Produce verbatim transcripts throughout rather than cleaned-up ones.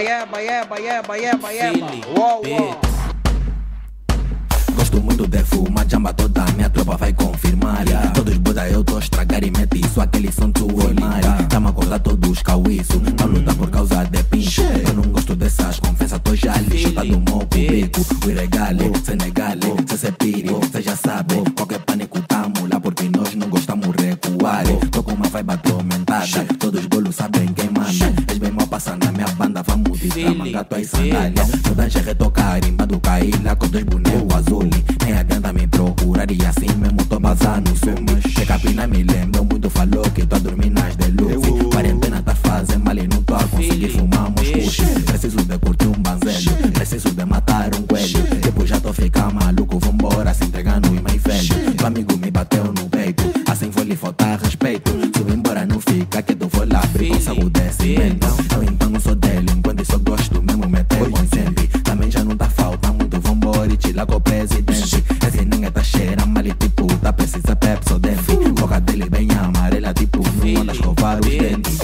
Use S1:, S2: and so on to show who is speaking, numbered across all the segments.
S1: Eba, eba, eba, eba, eba.
S2: Philly,
S1: Uou,
S2: Beat.
S1: uou.
S3: Gosto muito de fumar, jamba toda a minha tropa vai confirmar.
S2: Yeah.
S3: Todos boda eu tô a estragar e mete isso, aquele som tu Neymar. Tamo a acordar todos cauíço, não luta por causa de pincho. Eu não gosto dessas conversas, tô já lixo. Tá do meu público, o iregale, Senegale, se se pire, cê já sabe. Qualquer pânico tamo lá porque nós não gostamos recuar. Tô com uma vibe atormentada, todos bolos sabem quem manda. És bem mal passando na minha banda, vamos desdramar tuas sandálias. Toda gente retocar, rimba cair lá com dois bonecos azul. Nem adianta me procurar e assim mesmo tô basando no sul. Que capina me lembra muito, falou que tô a dormir nas deluxe. Quarentena tá fazendo mal e não tô a conseguir fumar uns puxos. Preciso de curtir um banzelho, preciso de matar um coelho. Depois já tô a ficar maluco, vambora se entregando e mais velho. Tu amigo me bateu no peito, assim vou lhe faltar respeito. Se eu embora não fica que tu vou lá abrir com saco de cimento. Eu então não sou delinquente, só gosto mesmo meter com sempre. Também já não tá falta muito, vambora e tirar com o presidente. Esse ninguém tá cheira mal e tipo, tá precisa Pepsodent. Boca dele bem amarela, tipo, não anda a escovar os dentes.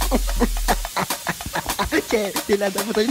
S1: Que filha da puta.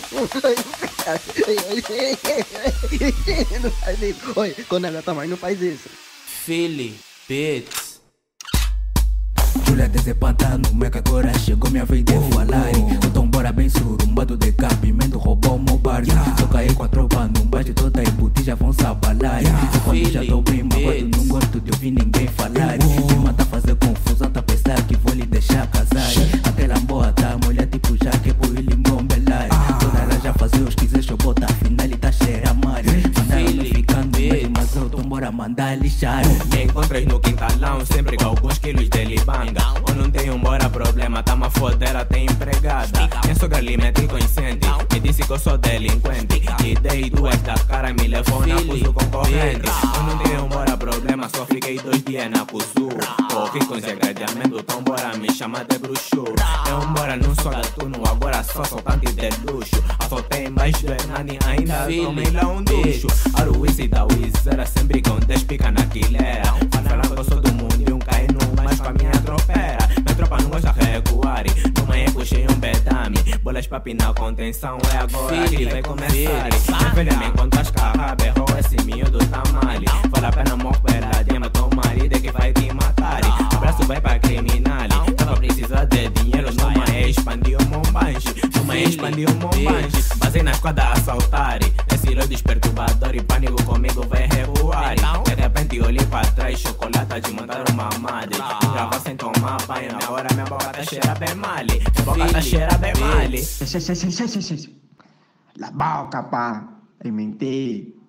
S1: Não faz isso. Oi, quando ela também não faz isso.
S2: Philly, Beats.
S3: Júlia desse pantano, meca agora chegou minha vez de falar. Então bora bem surumbado de capimento, roubou meu bar. Só caí com a tropa num baixo, toda e botija vão se abalar. Quando já tô bem magoado, não gosto de ouvir ninguém falar. Me mata fazer confusão, tá pensar que vou lhe deixar casar. Aquela boa tá mulher tipo já que por ele ngombelar. Toda ela já fazia os quiser, eu botar afinal ele tá cheira mar. Mandaram me ficando meio, mas eu tô bora mandar lixar.
S4: Me encontras no quintalão, sempre com alguns quilos de libanga. Ou não tenho embora problema, tá uma fodeira, tem empregada. Minha sogra ali me consciente, me disse que eu sou delinquente. E dei duas da cara, me levou na acuso concorrente. Eu não tenho embora problema, só fiquei dois dias na acuso. Corri com esse agradecimento, então bora me chamar de bruxo. Eu embora não sou gatuno, agora sou soltante de luxo. Assoltei mais de nani, ainda tomei lá um ducho. Aruíce da Wiz, era sempre com dez pica na quilera. Falando que eu sou do mundo e um caíno, mas com a minha tropera. Minha tropa não gosta de recuar, numa é puxei um bedame. Bolas papi na contenção, é agora que vai começar. Infelizmente quando as carras berrou, esse miúdo tá mal. Vale a pena morrer, mas teu marido é que vai te matar. Abraço vai pra criminal, tava precisar de dinheiro, numa é expandir o mombange. Numa é expandir o mombange, basei na esquadra assaltar. Esse loido perturbador e pânico comigo vai recuar. De repente olhei pra trás, chocolate de mandar uma madre. Grava sem tomar banho, na hora minha boca tá cheira bem mal. Minha boca tá cheira bem mal.
S1: La boca, pá. Eu menti.